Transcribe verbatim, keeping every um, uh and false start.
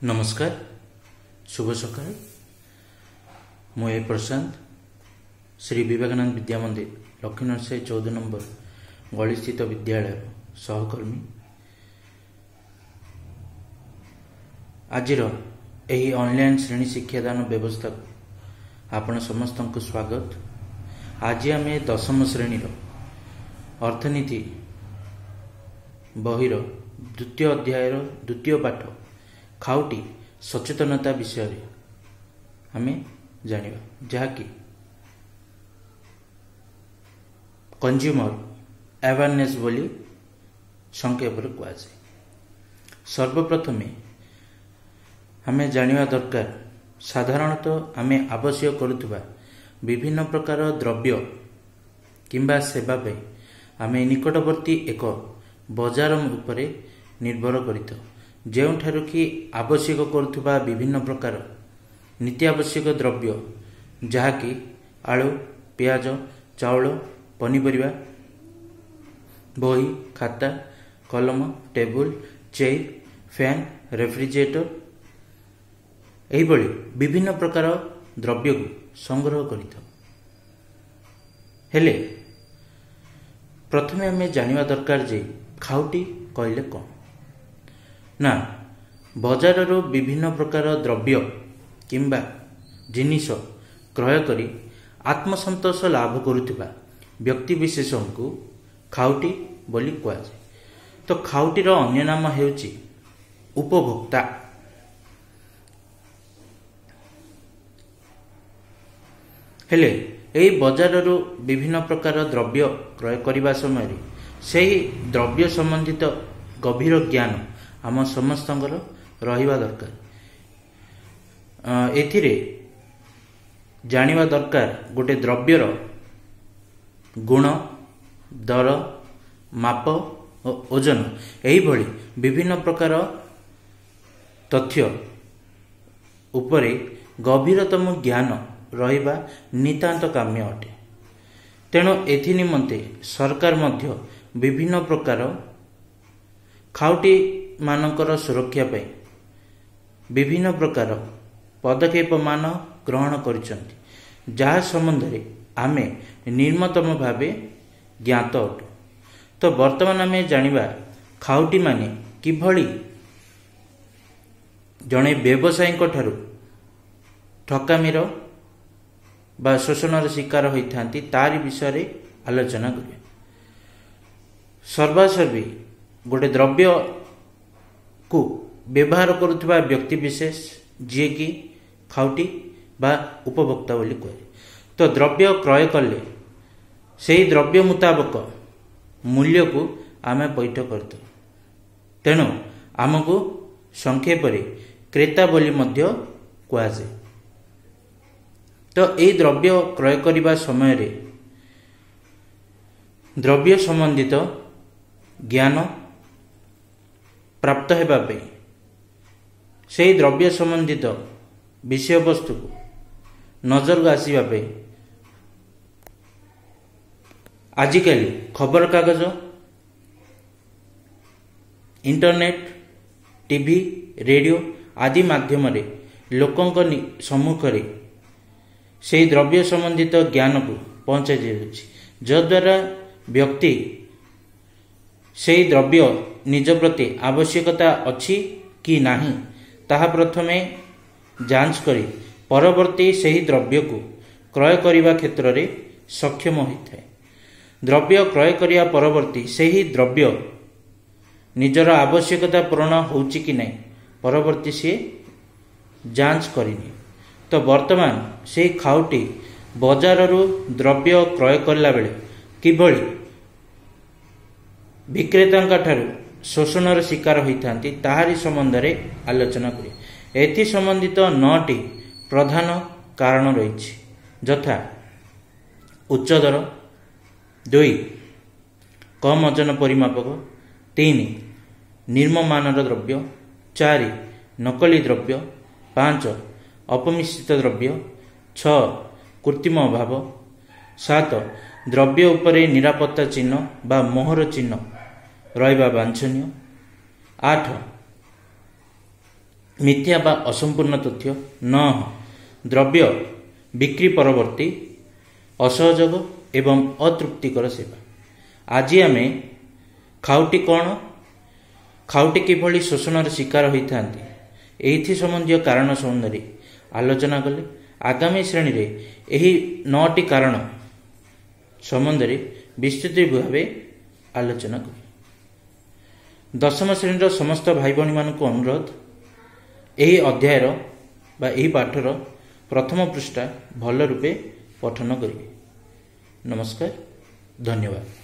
नमस्कार शुभ सकाळ मु ए प्रशांत श्री विवेकानंद विद्या मंदिर लक्ष्मीनरसाई चौदह नंबर गली स्थित विद्यालय सहकर्मी आज यही ऑनलाइन श्रेणी शिक्षादान व्यवस्था को आपण समस्त को स्वागत। आज आम दशम श्रेणी अर्थनीति बहिर द्वितीय अध्यायर द्वितीय पाठ खाउटी सचेतनता विषय आम जानिबा जहाँकि कंज्यूमर अवेयरनेस बोली संक्षेप कहुए। सर्वप्रथमे आम जानिबा दरकार साधारणतः आम आवश्यक करुवा विभिन्न प्रकार द्रव्य किंबा सेवा पे आम निकटवर्ती एक बजार उपरे निर्भर करितो ଯେଉଁଠାରୁ कि आवश्यक करुवा विभिन्न प्रकार नित्य आवश्यक द्रव्य जहाँकि आलू पियाज चाउल पनीपरिया बही खाता कलम टेबुल चेयर फैन रेफ्रिजरेटर एहिभଳି विभिन्न प्रकार द्रव्य को संग्रह करिथाउ। हेले प्रथमे आम जानिबा दरकार जे खाउटी कहले कौन ना बजारर विभिन्न प्रकार द्रव्य किंबा जिनिस क्रय करी आत्मसंतोष लाभ करुवा व्यक्ति विशेष को खाउटी बोली कहुए। तो खाउटीर अन्य नाम हेउची उपभोक्ता। हेले एही बजारर विभिन्न प्रकार द्रव्य क्रय करिबा समय सेही द्रव्य संबंधित गभीर ज्ञान आम समस्तंकर रहिबा दरकार। एथिरे जानिबा दरकार गोटे द्रव्यर गुण दर माप और ओजन एही भली विभिन्न प्रकार तथ्य उपरे गभीरतम ज्ञान रहिबा नितांत काम्य अटे। तेणु एथि निमंते सरकार मध्य विभिन्न प्रकार खाउटी मानकर सुरक्षा पे विभिन्न प्रकार पदक्षेप मान ग्रहण करिसंती जहा संबंध रे आमे निर्मतम भावे ज्ञात अटु। तो वर्तमान आमे जानिबा खाउटी माने किभली जणे व्यवसायी ठारू ठकामीर बा शोषणर शिकार होइथांती तारि विषय आलोचना करिया। सर्वासर्वी गोटे द्रव्य को व्यवहार करुवा व्यक्ति विशेष जी की खाउटी बा उपभोक्ता बोली कहे। तो द्रव्य क्रय कले से द्रव्य मुताबक मूल्य को आमे पैठ करते तेणु आमको संक्षेप क्रेता बोली मध्य कहुए। तो यही द्रव्य क्रय करिबा समय रे द्रव्य संबंधित ज्ञान प्राप्त हेबा पे से द्रव्य संबंधित विषय वस्तु को नजर को आसीबा पे आजिकल खबर कागज इंटरनेट टीवी रेडियो आदि माध्यम रे लोकंक सम्मुख रे से द्रव्य संबंधित ज्ञान को पहुंचा जाउछि जद्वारा व्यक्ति से द्रव्य निज प्रति आवश्यकता अछि कि नाही ताहा प्रथमे जांच करी परवर्ती से द्रव्य को क्रय करिबा क्षेत्र रे सक्षम होइथाय। द्रव्य क्रय करिया परवर्ती से द्रव्य निजर आवश्यकता पूर्ण होउछि कि नाही परवर्ती से जांच करिनी। तो वर्तमान से खाउटी बजाररू द्रव्य क्रय करला बेले किभली विक्रेता ठारू शोषणर शिकार होइथांती ताहारी संबंध रे आलोचना करिए। एथि संबंधित नौटी प्रधान कारण रही यथा उच्च दर, दुई कम ओजन परिमापक, तीन निम्नमानर द्रव्य, चार नकली द्रव्य, पांच अपमिश्रित द्रव्य, छ कृत्रिम अभाव, सात द्रव्य उपरे निरापत्ता चिन्ह बा मोहर चिन्ह रहिबा वांछनीय, आठ मिथ्या बा असंपूर्ण तथ्य। नौ द्रव्य बिक्री परवर्ती असहयोग एवं अतृप्तिकर सेवा। आज आम खाउटी कौन, खाउटी किभली शोषण शिकार होता एथि संबंधी कारण संबंधी आलोचना कले। आगामी श्रेणी रे एही नौटी कारण संबंधी विस्तृत भाव आलोचना करें। दशम श्रेणी समस्त भाई भौणी मानक अनुरोध यही अध्यायर बा यही पाठर प्रथम पृष्ठा भल रूपे पठन करेंगे। नमस्कार, धन्यवाद।